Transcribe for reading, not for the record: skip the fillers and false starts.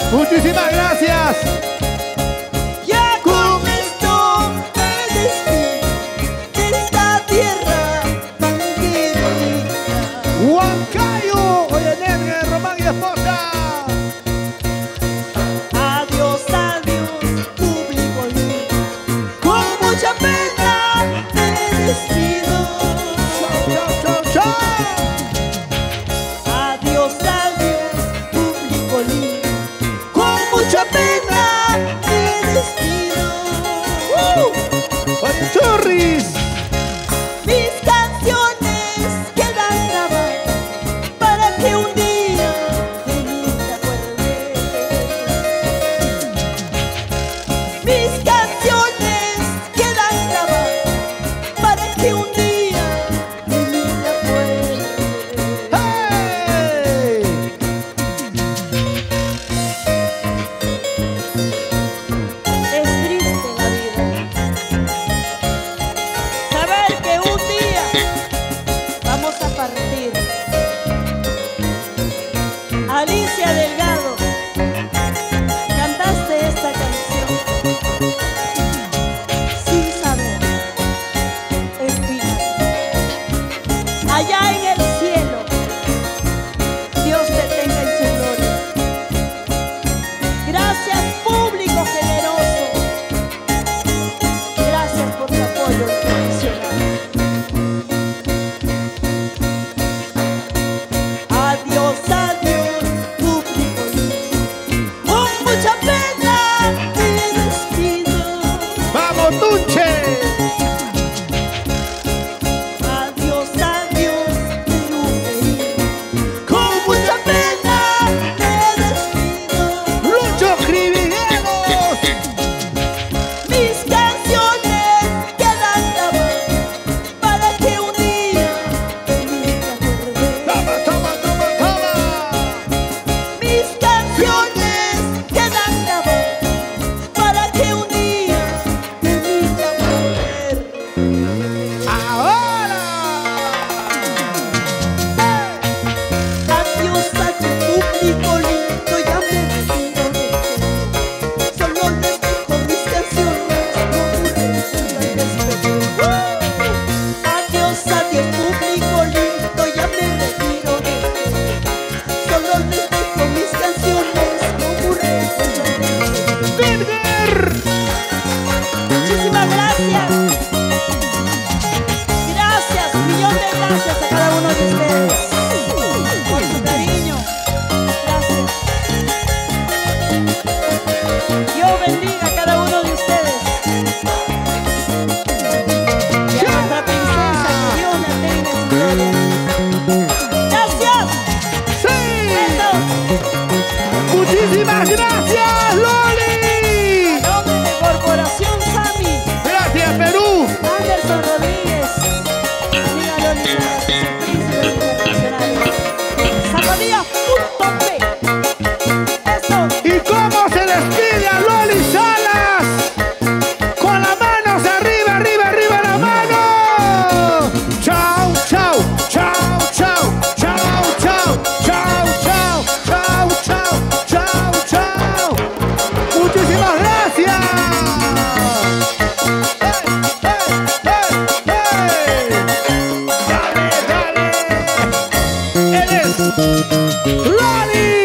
Muchísimas gracias. Ya con esto me despido de esta tierra tan querida. Huancayo, oye, Nene, Román y esposa. Adiós, adiós, público lindo. Con mucha pena me despido. Chao, chao, chao. Adiós, adiós, público lindo. Con mucha pena me despido. Oye, Churris. Mis canciones quedan grabadas para que un día de mí te acuerdes. Mis canciones quedan grabadas para que un día de mí te acuerdes. ¡Hey! Es triste la vida, saber que un día vamos a partir. Alicia Delgado, cantaste esta canción sin saber, es final. Allá en el cielo, Dios te tenga en su gloria. Gracias, público generoso. Gracias por tu apoyo incondicional. Adiós, adiós, público lindo. Con mucha pena me despido. ¡Vamos, Tunche! Adiós, adiós, Perú querido. Con mucha pena me despido. ¡Lucho Crivineros! Mis canciones quedan grabadas para que un día de mí te acuerdes. ¡Toma, toma, toma, toma! Mis canciones quedan grabadas para que un día de mí te acuerdes. ¡Ahora! Adiós a tu público lindo, ya me retiro de ti. Solo les dejo mis canciones como un recuerdo al despedir. Adiós, adiós, público lindo, ya me retiro de ti. Solo les dejo mis canciones como un recuerdo al despedir. ¡Virger! Muchísimas gracias. Gracias, millón de gracias a cada uno de ustedes por su cariño. Gracias. Dios bendiga a cada uno de ustedes. Y a nuestra princesa, que Dios la tenga en su gloria. Gracias. ¡Sí! Eso. ¡Muchísimas gracias, Loli! En nombre de Corporación Sami, ¡Gracias, Perú! Anderson Rodríguez. Siga Loli Salas, su príncipe internacional. Zapadilla.p. Eso. ¿Y cómo se despide a Loli Salas? Con las manos arriba, arriba, arriba la mano. Chao, chao, chao, chao, chao, chao, chao, chao, chao, chao, chao, chao. Muchísimas gracias. ¡Hey, hey, hey, hey! Dale, dale. Él es Loli